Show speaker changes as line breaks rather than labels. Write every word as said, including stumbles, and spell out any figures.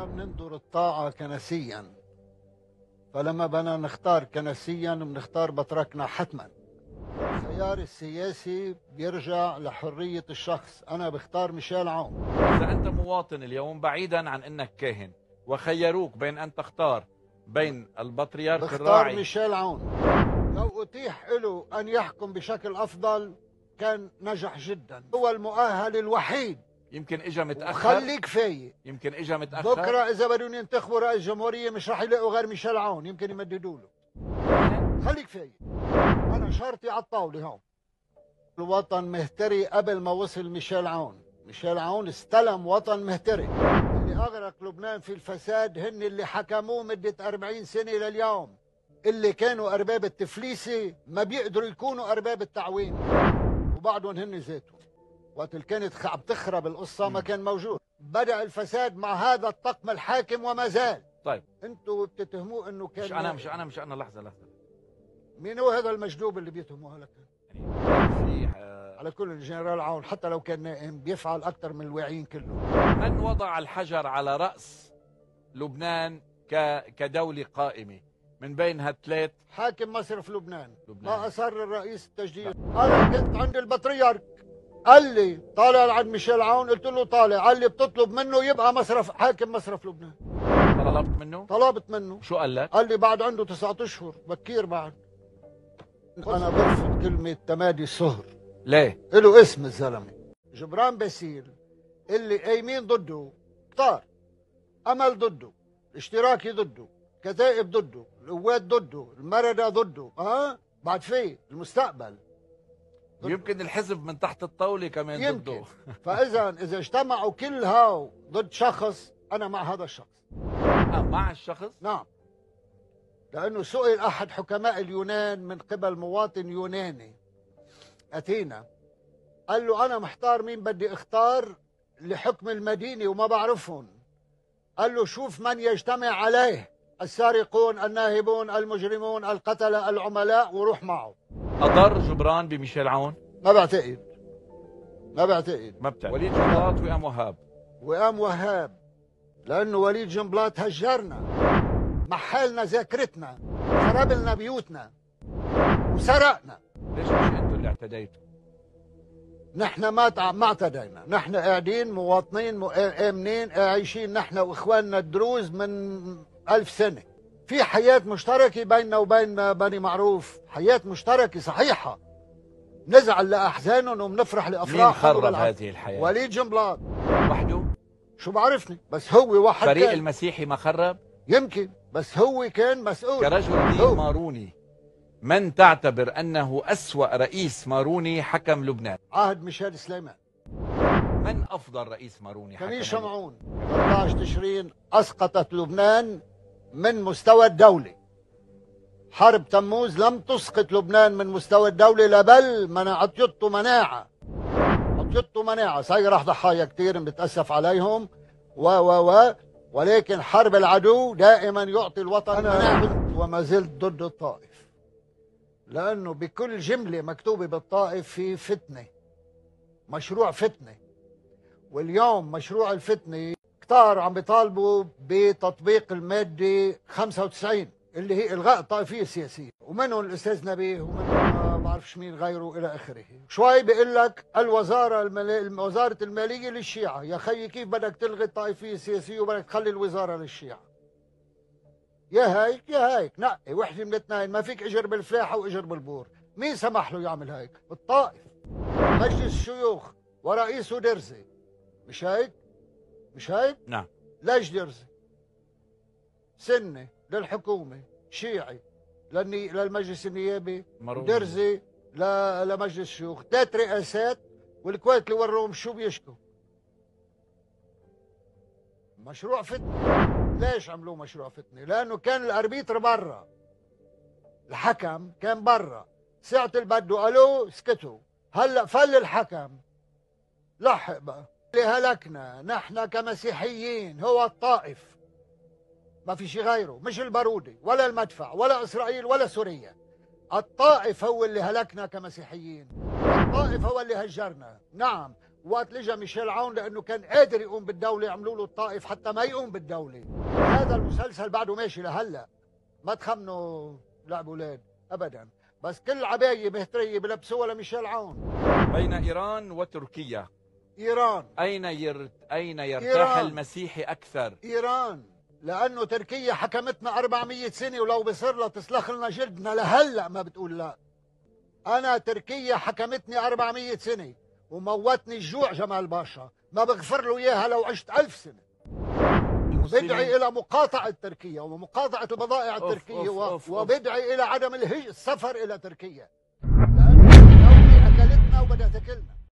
بننظر الطاعة كنسيا، فلما بدنا نختار كنسيا بنختار بتركنا حتما. الخيار السياسي بيرجع لحرية الشخص. أنا بختار ميشيل عون.
إذا أنت مواطن اليوم بعيدا عن أنك كاهن وخيروك بين أن تختار بين البطريرك
بختار
الراعي،
ميشيل عون. لو أتيح له أن يحكم بشكل أفضل كان نجح جدا. هو المؤهل الوحيد.
يمكن إجا متأخر.
خليك فايق.
يمكن إجا متأخر.
بكرة إذا بدهم ينتخبوا رئيس جمهورية مش راح يلاقوا غير ميشيل عون، يمكن يمددوا له. خليك فايق. أنا شرطي على الطاولة هون. الوطن مهتري قبل ما وصل ميشيل عون. ميشيل عون استلم وطن مهتري. اللي أغرق لبنان في الفساد هن اللي حكموه مدة أربعين سنة لليوم. اللي كانوا أرباب التفليسة ما بيقدروا يكونوا أرباب التعويم، وبعدهم هن ذاتهم. وقت اللي كانت عم تخرب القصة ما كان موجود. بدأ الفساد مع هذا الطقم الحاكم وما زال.
طيب
انتوا بتتهموه انه كان
مش أنا مش أنا مش أنا لحظة لحظة
مين هو هذا المجدوب اللي بيتهموه هلك؟
يعني في آه
على كل الجنرال عون حتى لو كان نائم بيفعل أكثر من الواعيين كلهم.
من وضع الحجر على رأس لبنان ك كدولة قائمة من بين هالثلاث؟
حاكم مصرف لبنان.
لبنان.
ما أصر الرئيس التجديد. أنا كنت عند البطريرك قال لي طالع عند ميشيل عون، قلت له طالع، قال لي بتطلب منه يبقى مصرف حاكم مصرف لبنان.
طلبت منه؟
طلبت منه.
شو قال لك؟
قال لي بعد عنده تسعة أشهر بكير بعد. أنا برفض كلمة تمادي الصهر.
ليه؟
له اسم الزلمة. جبران باسيل اللي قايمين ضده كتار، أمل ضده، اشتراكي ضده، كتائب ضده، القوات ضده، المردة ضده، ها؟ بعد في المستقبل ضده.
يمكن الحزب من تحت الطاولة كمان
يمكن.
ضده.
فإذا إذا اجتمعوا كل هاو ضد شخص، أنا مع هذا الشخص.
آه مع الشخص؟
نعم. لأنه سئل أحد حكماء اليونان من قبل مواطن يوناني أثينا، قال له أنا محتار مين بدي اختار لحكم المدينة وما بعرفهم. قال له شوف من يجتمع عليه، السارقون، الناهبون، المجرمون، القتلة، العملاء، وروح معه.
أضر جبران بميشيل عون؟
ما بعتقد. ما بعتقد.
ما بتعرف. وليد جنبلاط وقام وهاب.
وقام وهاب. لأنه وليد جنبلاط هجرنا، محلنا ذاكرتنا، خرب لنا بيوتنا وسرقنا.
ليش مش انتوا اللي اعتديتوا؟
نحن ما تع... ما اعتدينا، نحن قاعدين مواطنين م... آمنين عايشين نحن واخواننا الدروز من ألف سنة. في حياة مشتركة بيننا وبين بني معروف، حياة مشتركة صحيحة. نزعل لأحزانهم وبنفرح لأفراحهم.
مين خرب هذه الحياة؟
وليد جنبلاط.
وحده؟
شو بعرفني، بس هو واحد.
فريق
كان.
المسيحي ما خرب؟
يمكن، بس هو كان مسؤول.
كرجل دين ماروني، من تعتبر أنه أسوأ رئيس ماروني حكم لبنان؟
عهد ميشيل سليمان.
من أفضل رئيس ماروني حكم
كمين
لبنان؟
شمعون. ثلاثة عشر تشرين أسقطت لبنان من مستوى الدولة. حرب تموز لم تسقط لبنان من مستوى الدولة، لا بل منع عطيته مناعة. عطيته مناعة، صاير ضحايا كثير بتأسف عليهم و و و ولكن حرب العدو دائما يعطي الوطن مناعة. وما زلت ضد الطائف، لأنه بكل جملة مكتوبة بالطائف في فتنة، مشروع فتنة. واليوم مشروع الفتنة كتار عم بيطالبوا بتطبيق المادة خمسة وتسعين اللي هي إلغاء الطائفية السياسية، ومنهم الأستاذ نبيه ومنهم ما بعرفش مين غيره إلى آخره. شوي بيقول لك الوزارة المالية، وزارة المالية للشيعة. يا خيي كيف بدك تلغي الطائفية السياسية وبدك تخلي الوزارة للشيعة؟ يا هيك يا هيك، نقي وحده من الاثنين. ما فيك اجر بالفلاحه واجر بالبور. مين سمح له يعمل هيك؟ الطائف، مجلس الشيوخ ورئيسه درزي. مش هيك؟ مش هيك؟
نعم.
ليش درزي؟ سنه للحكومه، شيعي للني... للمجلس النيابي،
مروني.
درزي ل... لمجلس الشيوخ. ثلاث رئاسات، والكويت اللي وروهم شو بيشكوا؟ مشروع فتنه. ليش عملوه مشروع فتنة؟ لأنه كان الأربيتر برا، الحكم كان برا، ساعة اللي بده قالوا سكتوا. هلا فل الحكم، لحق بقى. اللي هلكنا نحن كمسيحيين هو الطائف، ما في شي غيره، مش البارودي ولا المدفع ولا إسرائيل ولا سوريا. الطائف هو اللي هلكنا كمسيحيين، الطائف هو اللي هجرنا. نعم، وقت لجا ميشيل عون لانه كان قادر يقوم بالدوله عملوا له الطائف حتى ما يقوم بالدوله. هذا المسلسل بعده ماشي لهلا، ما تخمنوا لعب اولاد ابدا، بس كل عبايه مهتريه بلبسوها لميشيل عون.
بين ايران وتركيا،
ايران.
اين ير... اين يرتاح
إيران.
المسيحي اكثر؟
ايران، لانه تركيا حكمتنا أربعمية سنه ولو بصير لها تسلخ لنا جلدنا لهلا ما بتقول لا. انا تركيا حكمتني أربعمية سنه وموتني الجوع جمال باشا، ما بغفر له اياها لو عشت ألف سنه. بدعي الى مقاطعه تركيا ومقاطعه البضائع التركيه،
أوف أوف أوف
وبدعي الى عدم الهج السفر الى تركيا، لانه الدوله اكلتنا وبدها تاكلنا.